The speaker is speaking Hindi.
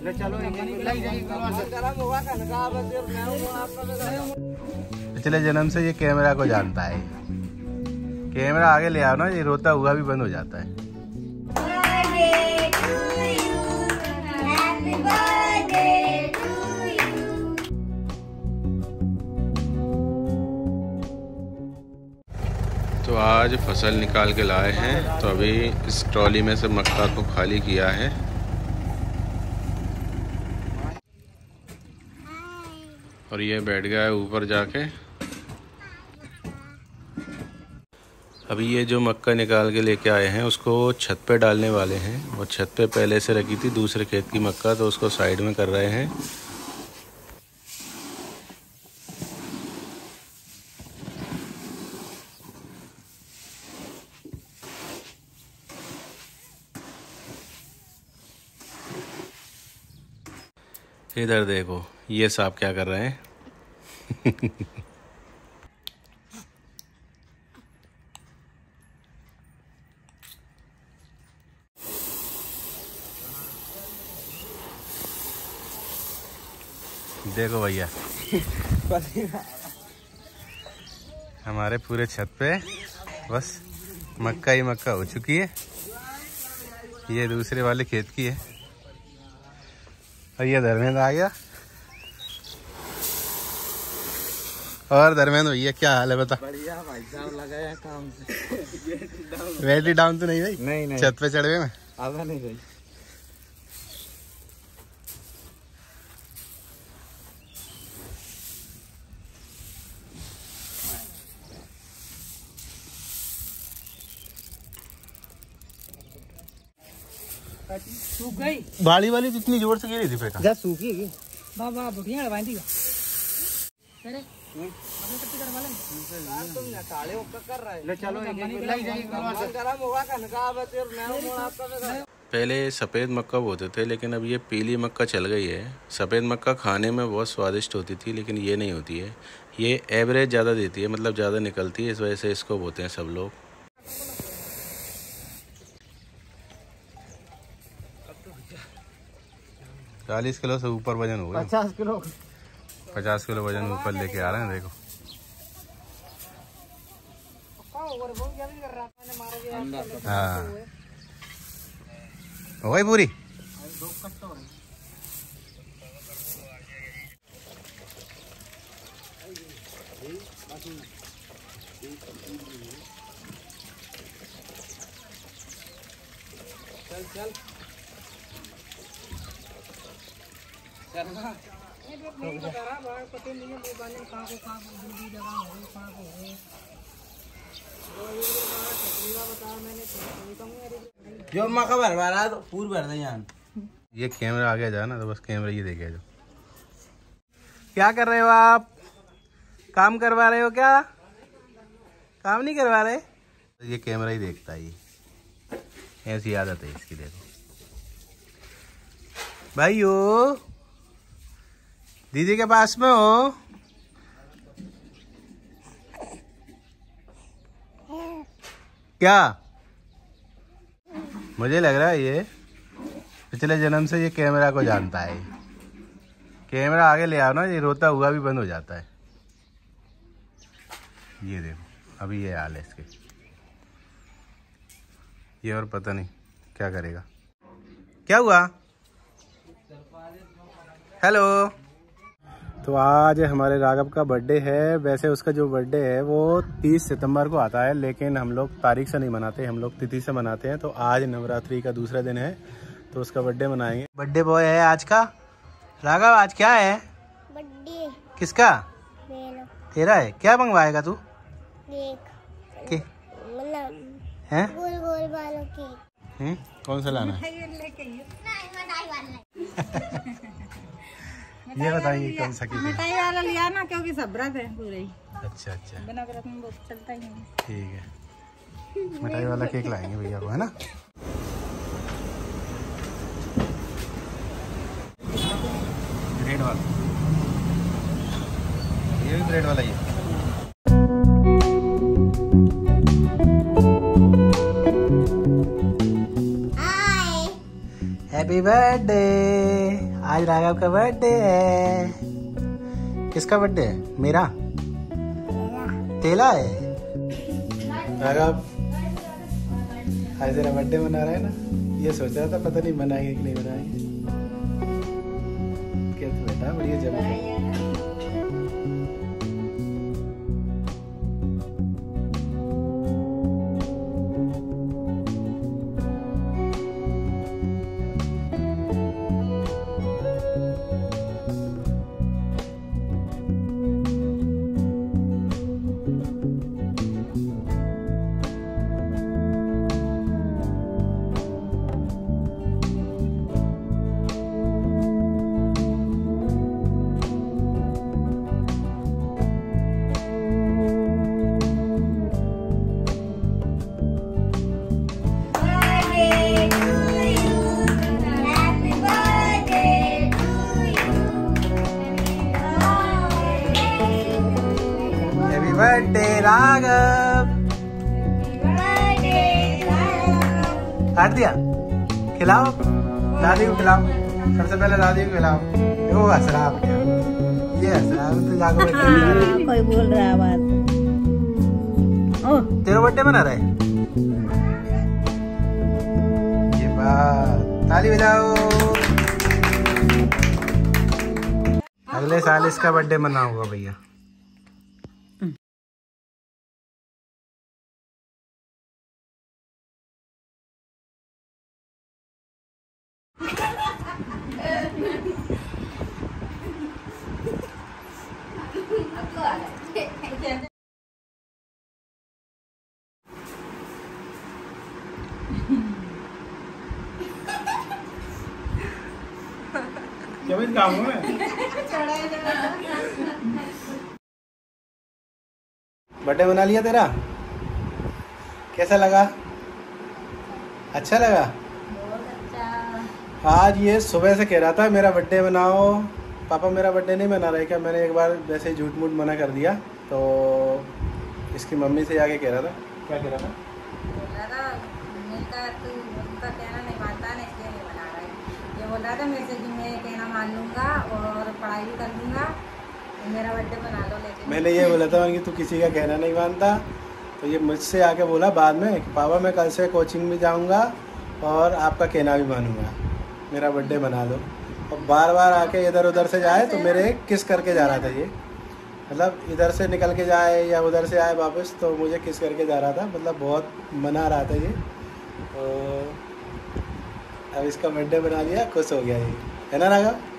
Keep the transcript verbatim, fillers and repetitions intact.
पिछले जन्म से ये कैमरा को जानता है। कैमरा आगे ले आओ ना, ये रोता हुआ भी बंद हो जाता है। तो आज फसल निकाल के लाए हैं, तो अभी इस ट्रॉली में से मक्का को खाली किया है। और ये बैठ गया है ऊपर जाके। अभी ये जो मक्का निकाल के लेके आए हैं उसको छत पे डालने वाले हैं। और छत पे पहले से रखी थी दूसरे खेत की मक्का, तो उसको साइड में कर रहे हैं। इधर देखो ये सांप क्या कर रहे हैं। देखो भैया हमारे पूरे छत पे बस मक्का ही मक्का हो चुकी है। ये दूसरे वाले खेत की है। और ये धर्मेंद्र आ गया। और धर्मेंद्र भैया क्या हाल है बता। बढ़िया भाई साहब, लगाया काम से। बैटरी डाउन तो नहीं भाई? नहीं नहीं, छत पे चढ़े हुए अब नहीं गई। सूख गई बाली वाली जितनी जोर से गिरी थी फेंका जा सूखी गई। बाबा बुढ़िया बांधी का अरे तुम ना काले ओका कर रहा है। ले चलो पहले सफ़ेद मक्का बोते थे, लेकिन अब ये पीली मक्का चल गई है। सफ़ेद मक्का खाने में बहुत स्वादिष्ट होती थी, लेकिन ये नहीं होती है। ये एवरेज ज़्यादा देती है, मतलब ज़्यादा निकलती है, इस वजह से इसको बोते हैं सब लोग। चालीस किलो से ऊपर वजन हो गया। पचास किलो पचास किलो वजन ऊपर लेके आ रहे हैं। देखो हाँ हो गई पूरी। चल चल जो मक्का भर रहा तो पूरी भर दे यार। ये कैमरा आगे जाए ना, तो बस कैमरा ये देखे जो। क्या कर रहे हो आप? काम करवा रहे हो क्या? काम नहीं करवा रहे? ये कैमरा ही देखता है। ये ऐसी आदत है इसकी। देखो भाइयों, दीदी के पास में हो। क्या? मुझे लग रहा है ये पिछले जन्म से ये कैमरा को जानता है। कैमरा आगे ले आओ ना, ये रोता हुआ भी बंद हो जाता है। ये देखो अभी ये हाल है इसके। ये और पता नहीं क्या करेगा। क्या हुआ? हेलो। तो आज हमारे राघव का बर्थडे है। वैसे उसका जो बर्थडे है वो तीस सितंबर को आता है, लेकिन हम लोग तारीख से नहीं मनाते, हम लोग तिथि से मनाते हैं। तो आज नवरात्रि का दूसरा दिन है, तो उसका बर्थडे मनाएंगे। बर्थडे बॉय है आज का। राघव आज क्या है बर्थडे? किसका? मेरा। तेरा है? क्या मंगवाएगा तू? केक। हैं? गोल गोल वाला केक। हम्म, कौन सा लाना है? ये बताइए कौन सा केक? मिठाई वाला लिया ना, क्योंकि सब व्रत है पूरे ही। अच्छा अच्छा, बिना व्रत में बहुत चलता ही नहीं। ठीक है, मिठाई वाला केक लाएंगे भैया को, है ना? ब्रेड वाला, ये भी ब्रेड वाला ही है। Happy birthday. आज राघव का बर्थडे है। किसका बर्थडे है? मेरा? तेला है। राघव आज तेरा बर्थडे मना रहा है ना? ये सोच रहा था पता नहीं मनाएंगे कि नहीं मनाएंगे। क्या तू बेटा बढ़िया जब बर्थडे राघव। काट दिया? खिलाओ दादी को, खिलाओ सबसे पहले दादी को खिलाओ। वो हंस रहा है, ये हंस रहा है तो जाकर बैठे। कोई बोल रहा है बात। ओह तेरा बर्थडे मना रहा है? ये बात, ताली बजाओ। अगले साल इसका बर्थडे मना होगा भैया। क्या भी काम है? बर्थडे बना लिया तेरा? कैसा लगा? अच्छा लगा? आज ये सुबह से कह रहा था मेरा बर्थडे मनाओ। पापा मेरा बर्थडे नहीं मना रहे क्या? मैंने एक बार वैसे ही झूठ मूठ मना कर दिया तो इसकी मम्मी से जाके कह रहा था। क्या कह रहा था? बोला था मम्मी का तू उनका कहना नहीं मानता ना, इसलिए नहीं बना रहा है। ये बोल रहा था मेरे से कि मैं कहना मान लूँगा और पढ़ाई भी कर लूँगा, मेरा बर्थडे बना लो। लेकिन मैंने ये बोला था कि तू किसी का कहना नहीं मानता, तो ये मुझसे आके बोला बाद में कि पापा मैं कल से कोचिंग भी जाऊँगा और आपका कहना भी मानूंगा, मेरा बर्थडे मना लो। और बार बार आके इधर उधर से जाए तो मेरे किस करके जा रहा था ये, मतलब इधर से निकल के जाए या उधर से आए वापस तो मुझे किस करके जा रहा था, मतलब बहुत मना रहा था ये। तो अब इसका बर्थडे बना लिया, खुश हो गया ये, है ना राघव?